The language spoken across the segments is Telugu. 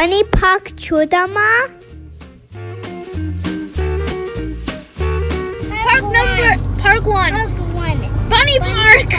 Bunny Park చూద్దామా? Park 1. Bunny Park.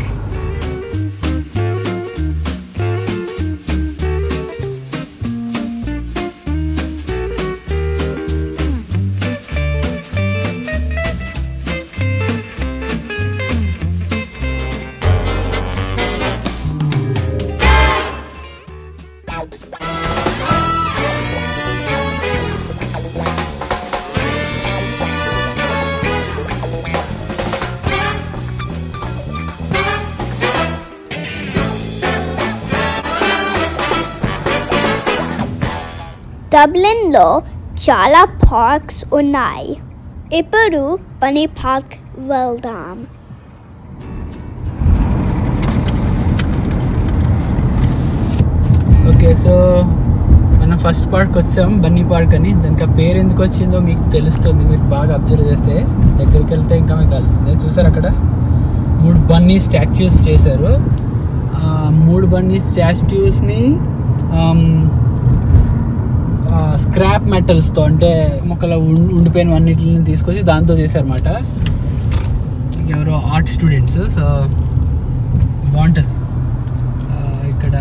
డబ్లిన్లో చాలా పార్క్స్ ఉన్నాయి. ఇప్పుడు బన్నీ పార్క్ వెళ్దాం. ఓకే, సో మనం ఫస్ట్ పార్క్ వచ్చాం, బన్నీ పార్క్ అని. దానికి ఆ పేరు ఎందుకు వచ్చిందో మీకు తెలుస్తుంది. మీరు బాగా అబ్జర్వ్ చేస్తే, దగ్గరికి వెళ్తే ఇంకా మీకు తెలుస్తుంది. చూసారు అక్కడ 3 బన్నీ స్టాచ్యూస్ చేశారు. 3 బన్నీ స్టాచ్యూస్ని స్క్రాప్ మెటల్స్తో, అంటే మొక్కల ఉండిపోయిన అన్నిటిని తీసుకొచ్చి దాంతో చేశారన్నమాట. ఎవరో ఆర్ట్ స్టూడెంట్స్. సో బాగుంటుంది ఇక్కడ.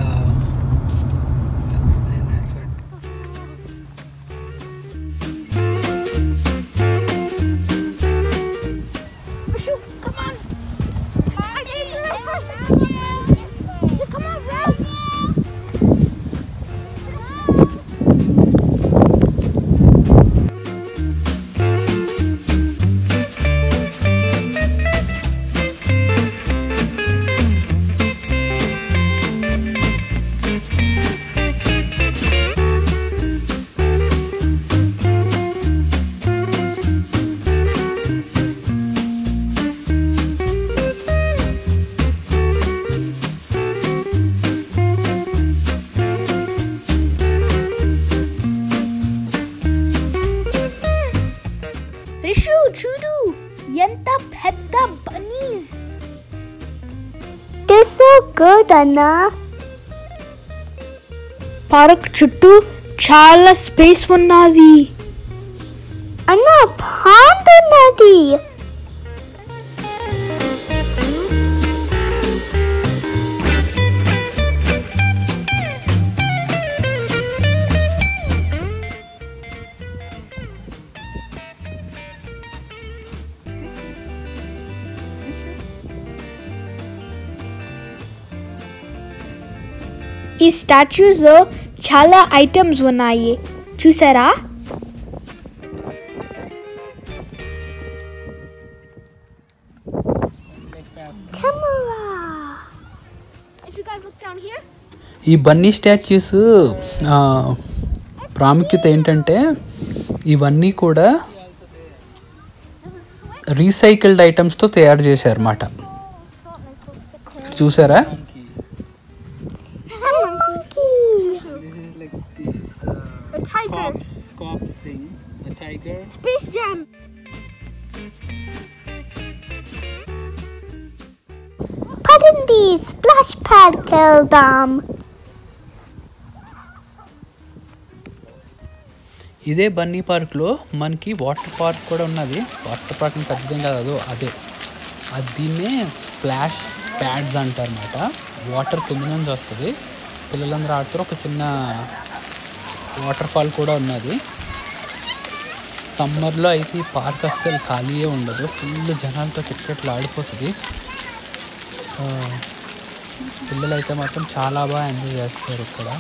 చూడు ఎంత పెద్ద bunnies. They're so good, Anna. Park చుట్టూ చాలా స్పేస్ ఉన్నది. అన్న పాండ్ ఉన్నది. ఈ స్టాచ్యూస్ లో చాలా ఐటమ్స్ ఉన్నాయి, చూసారా? ఈ బన్నీ స్టాచ్యూస్ ప్రాముఖ్యత ఏంటంటే, ఇవన్నీ కూడా రీసైకిల్డ్ ఐటమ్స్తో తయారు చేశారన్నమాట. చూసారా? Cops thing, a tiger. Space Jam. పదండి స్ప్లాష్ ప్యాడ్కి వెళ్దాం. ఇదే బన్నీ పార్క్లో మనకి వాటర్ పార్క్ కూడా ఉన్నది. వాటర్ పార్క్ పెద్దదేం కాదు, అదే దీన్నే స్ప్లాష్ ప్యాడ్స్ అంటారు అన్నమాట. వాటర్ కింద నుంచి వస్తుంది, పిల్లలందరూ ఆడుతారు. ఒక చిన్న వాటర్ ఫాల్ కూడా ఉన్నది. సమ్మర్లో అయితే ఈ పార్క్ అస్సలు ఖాళీయే ఉండదు, ఫుల్ జనాలతో కిటకిటలు ఆడిపోతుంది. పిల్లలు అయితే మాత్రం చాలా బాగా ఎంజాయ్ చేస్తారు ఇక్కడ.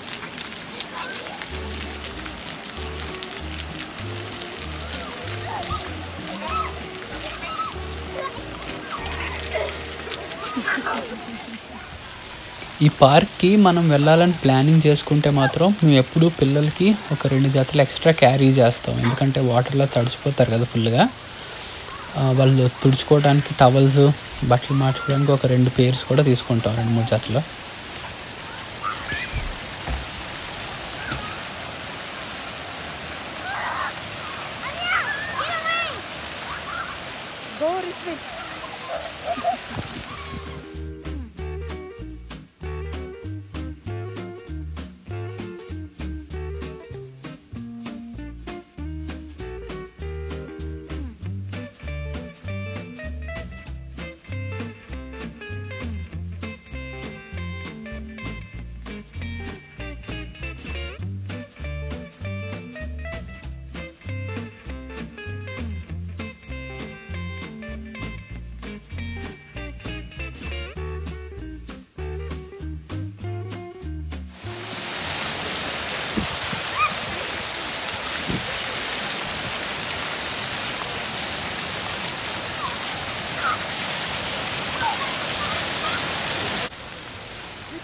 ఈ పార్క్కి మనం వెళ్ళాలని ప్లానింగ్ చేసుకుంటే మాత్రం మేము ఎప్పుడూ పిల్లలకి ఒక 2 జతలు ఎక్స్ట్రా క్యారీ చేస్తాం. ఎందుకంటే వాటర్లో తడిచిపోతారు కదా ఫుల్గా. వాళ్ళు తుడుచుకోవడానికి టవల్స్, బట్టలు మార్చుకోవడానికి ఒక 2 పేర్స్ కూడా తీసుకుంటాం, 2-3 జతలు.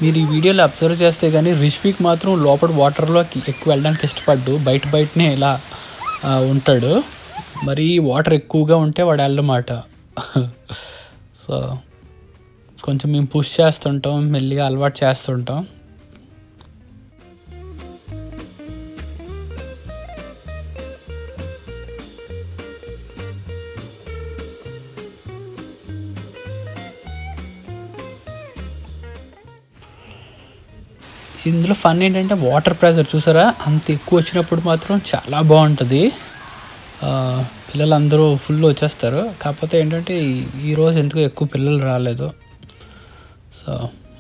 మీరు ఈ వీడియోలో అబ్జర్వ్ చేస్తే కానీ రిష్విక్ మాత్రం లోపల వాటర్లోకి ఎక్కువ వెళ్ళడానికి ఇష్టపడ్డు, బయటనే ఇలా ఉంటాడు. మరి వాటర్ ఎక్కువగా ఉంటే వాడు వెళ్ళమాట. సో కొంచెం మేము పుష్ చేస్తుంటాం, మెల్లిగా అలవాటు చేస్తుంటాం. ఇందులో ఫన్ ఏంటంటే వాటర్ ప్రెజర్ చూసారా, అంత ఎక్కువ వచ్చినప్పుడు మాత్రం చాలా బాగుంటుంది. పిల్లలందరూ ఫుల్ వచ్చేస్తారు. కాకపోతే ఏంటంటే ఈరోజు ఎందుకు ఎక్కువ పిల్లలు రాలేదు. సో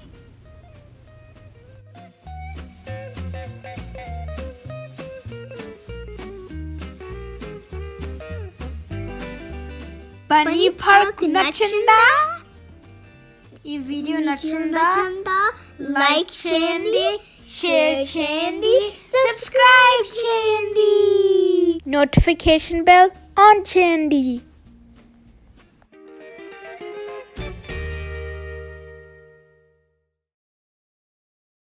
బన్నీ పార్క్ నచ్చిందా? ఈ వీడియో నచ్చిందా? లైక్ చేయండి, షేర్ చేయండి, సబ్స్క్రైబ్ చేయండి, నోటిఫికేషన్ బెల్ ఆన్ చేయండి.